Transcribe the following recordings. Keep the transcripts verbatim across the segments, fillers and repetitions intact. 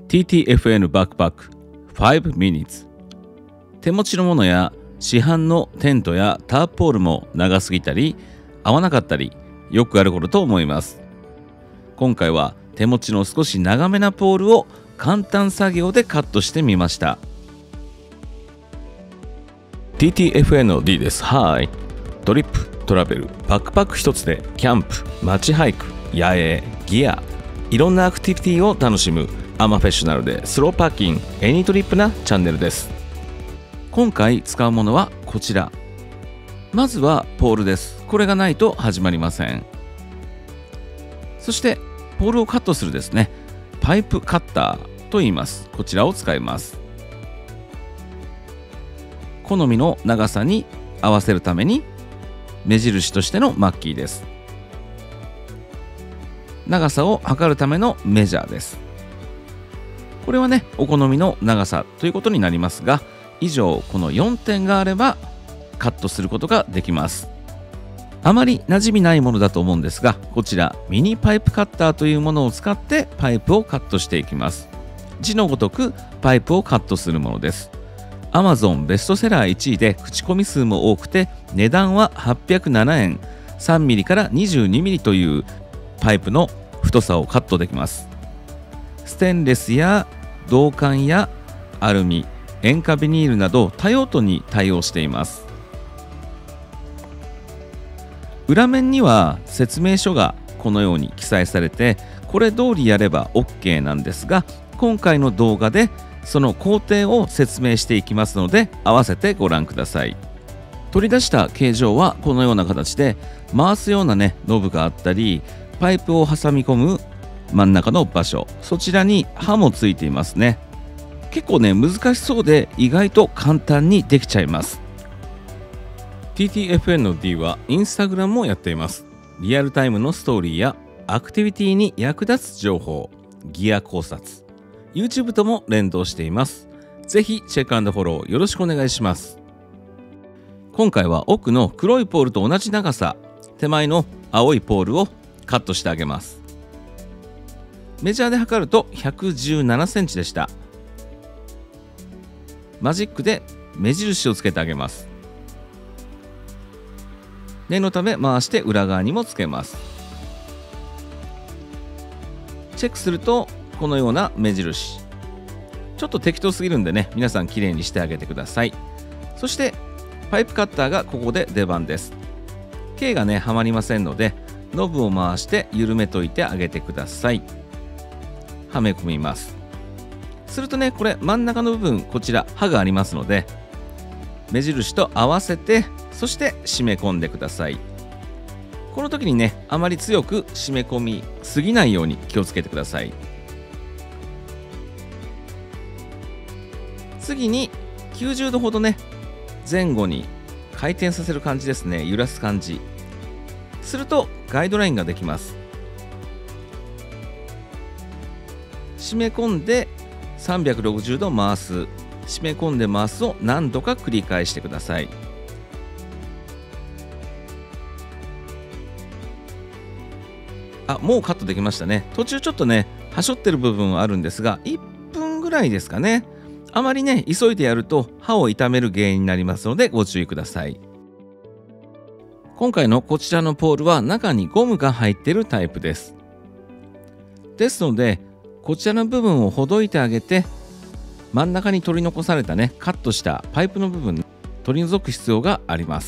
ティーティーエフエヌ バックパックごミニッツ。手持ちのものや市販のテントやターポールも長すぎたり合わなかったりよくあることと思います。今回は手持ちの少し長めなポールを簡単作業でカットしてみました。 ティーティーエフエヌ の D です。はい。トリップ、トラベル、バックパック一つでキャンプ、街ハイク、野営、ギア、いろんなアクティビティを楽しむアマフェッショナルでスローパッキングエニートリップなチャンネルです。今回使うものはこちら。まずはポールです。これがないと始まりません。そしてポールをカットするですね、パイプカッターと言います。こちらを使います。好みの長さに合わせるために目印としてのマッキーです。長さを測るためのメジャーです。これはね、お好みの長さということになりますが、以上このよんてんがあればカットすることができます。あまり馴染みないものだと思うんですが、こちらミニパイプカッターというものを使ってパイプをカットしていきます。字のごとくパイプをカットするものです。 Amazon ベストセラーいちいで口コミ数も多くて、値段ははっぴゃくななえん、さんミリからにじゅうにミリというパイプの太さをカットできます。ステンレスや銅管やアルミ、塩化ビニールなど多用途に対応しています。裏面には説明書がこのように記載されて、これ通りやれば オーケー なんですが、今回の動画でその工程を説明していきますので、合わせてご覧ください。取り出した形状はこのような形で、回すようなねノブがあったり、パイプを挟み込む真ん中の場所、そちらに刃もついていますね。結構ね難しそうで、意外と簡単にできちゃいます。 ティーティーエフエヌ の D はインスタグラムもやっています。リアルタイムのストーリーやアクティビティに役立つ情報、ギア考察、 YouTube とも連動しています。ぜひチェック&フォローよろしくお願いします。今回は奥の黒いポールと同じ長さ、手前の青いポールをカットしてあげます。メジャーで測るとひゃくじゅうななセンチでした。マジックで目印をつけてあげます。念のため回して裏側にもつけます。チェックするとこのような目印。ちょっと適当すぎるんでね、皆さんきれいにしてあげてください。そしてパイプカッターがここで出番です。径がねはまりませんので、ノブを回して緩めといてあげてください。はめ込みます。するとね、これ真ん中の部分、こちら刃がありますので、目印と合わせて、そして締め込んでください。この時にね、あまり強く締め込みすぎないように気をつけてください。次にきゅうじゅうどほどね、前後に回転させる感じですね。揺らす感じするとガイドラインができます。締め込んでさんびゃくろくじゅうど回す、締め込んで回すを何度か繰り返してください。あ、もうカットできましたね。途中ちょっとねはしょってる部分はあるんですが、いっぷんぐらいですかね。あまりね急いでやると刃を傷める原因になりますのでご注意ください。今回のこちらのポールは中にゴムが入っているタイプです。ですのでこちらの部分をほどいてあげて、真ん中に取り残されたねカットしたパイプの部分取り除く必要があります。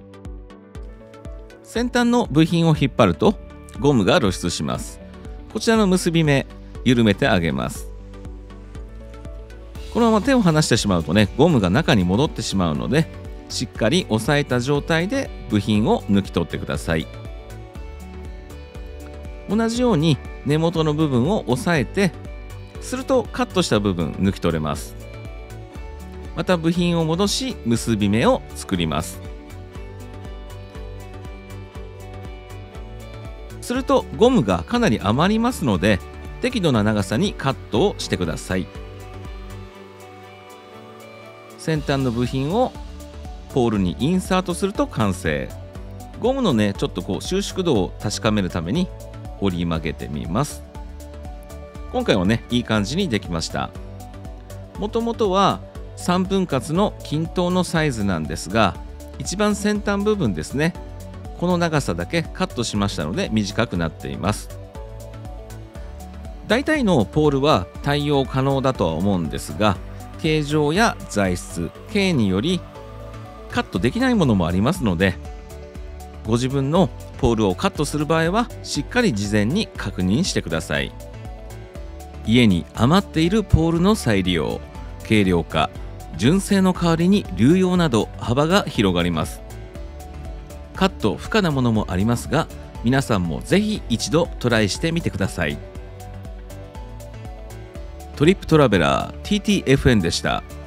先端の部品を引っ張るとゴムが露出します。こちらの結び目緩めてあげます。このまま手を離してしまうとね、ゴムが中に戻ってしまうので、しっかり押さえた状態で部品を抜き取ってください。同じように根元の部分を押さえて、するとカットした部分抜き取れます。また部品を戻し結び目を作ります。するとゴムがかなり余りますので、適度な長さにカットをしてください。先端の部品をポールにインサートすると完成。ゴムのねちょっとこう収縮度を確かめるために折り曲げてみます。 今回はねいい感じにできました。もともとはさんぶん割の均等のサイズなんですが、一番先端部分ですね、この長さだけカットしましたので短くなっています。大体のポールは対応可能だとは思うんですが、形状や材質、径によりカットできないものもありますので、ご自分のポールをカットする場合はしっかり事前に確認してください。家に余っているポールの再利用、軽量化、純正の代わりに流用など幅が広がります。カット不可なものもありますが、皆さんもぜひ一度トライしてみてください。トリップトラベラー ティーティーエフエヌ でした。